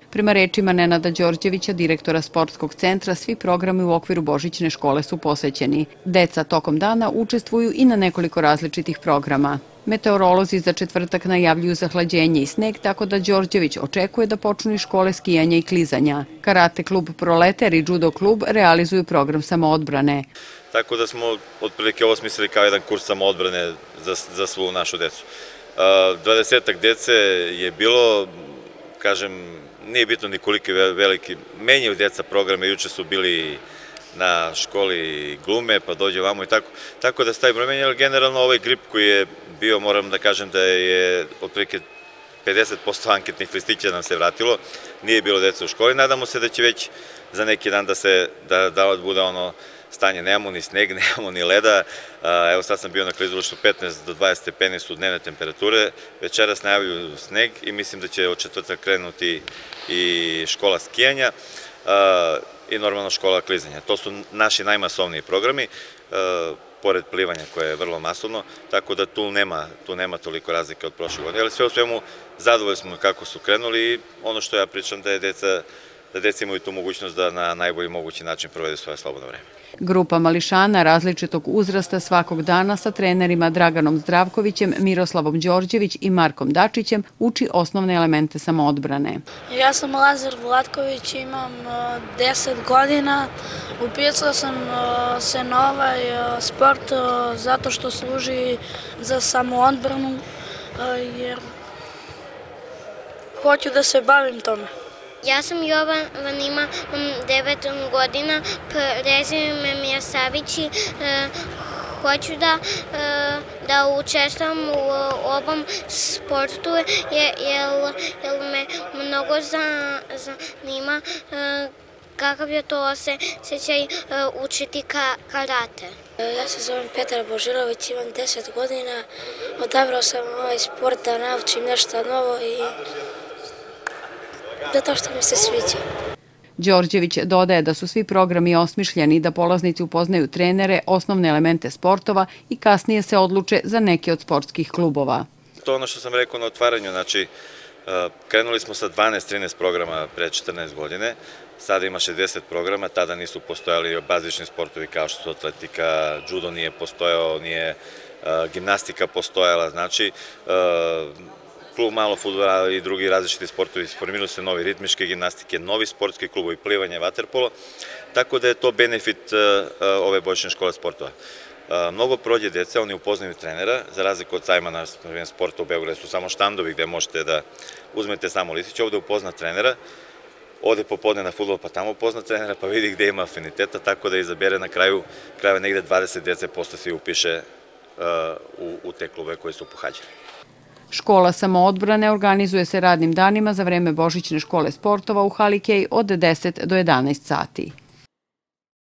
Prema rečima Nenada Đorđevića, direktora sportskog centra, svi programi u okviru Božićne škole su posećeni. Deca tokom dana učestvuju i na nekoliko različitih programa. Meteorolozi za četvrtak najavljuju zahlađenje i sneg, tako da Đorđević očekuje da počnu i škole skijanja i klizanja. Karate klub Proletar i judo klub realizuju program samoodbrane. Tako da smo otprilike ovo smislili kao jedan kurs samoodbrane za svu našu decu. 20-ak dece je bilo, kažem, nije bitno ni koliki veliki, menjaju deca programe, juče su bili na školi glume, pa dođe vamo i tako. Tako da se taj broj menja, ali generalno ovaj grip koji je bio, moram da kažem da je otprilike 50% anketnih listića nam se vratilo, nije bilo deca u školi, nadamo se da će već za neki dan da bude ono stanje, nemamo ni sneg, nemamo ni leda, evo sad sam bio na klizalištu, 15 do 20 stepeni su dnevne temperature, večeras najavljuju sneg i mislim da će od četvrtka krenuti i škola skijanja i normalno škola klizanja. To su naši najmasovniji programi, pored plivanja koje je vrlo masovno, tako da tu nema toliko razlike od prošle godine, ali sve u svemu zadovoljni smo kako su krenuli i ono što ja pričam da deca imaju tu mogućnost da na najbolji mogući način provede svoje slobodno vreme. Grupa mališana različitog uzrasta svakog dana sa trenerima Draganom Zdravkovićem, Miroslavom Đorđević i Markom Dačićem uči osnovne elemente samoodbrane. Ja sam Lazar Vlatković, imam 10 godina. Upisao sam se na ovaj sport zato što služi za samoodbranu, jer hoću da se bavim tome. Ja sam Jovan, imam 9 godina, prezime mi je Savić i hoću da učestvujem u ovom sportu jer me mnogo zanima kakav je to osjećaj učiti karate. Ja se zovem Petar Božilović, imam 10 godina, odabrao sam ovaj sport da naučim nešto novo i zato što mi se sviđa. Đorđević dodaje da su svi programi osmišljeni da polaznici upoznaju trenere, osnovne elemente sportova i kasnije se odluče za neke od sportskih klubova. To je ono što sam rekao na otvaranju, znači krenuli smo sa 12-13 programa pre 14 godine, sada ima 60 programa, tada nisu postojali bazični sportovi kao što su atletika, judo nije postojao, nije gimnastika postojala, znači klub malo fudbala i drugi različiti sportovi, formirali se novi ritmičke gimnastike, novi sportski klubovi, plivanje, vaterpolo, tako da je to benefit ove Božićne škole sportova. Mnogo prođe deca, oni upoznaju trenera, za razliku od sajma sporta u Beogradu su samo štandovi gde možete da uzmete samo listić, ovde upozna trenera, ode popodne na fudbal pa tamo upozna trenera pa vidi gde ima afiniteta, tako da izabere na kraju negde 20 dece posle se upiše u te klube koje su pohađali. Škola samoodbrane organizuje se radnim danima za vreme Božićne škole sportova u hali Kej od 10 do 11 sati.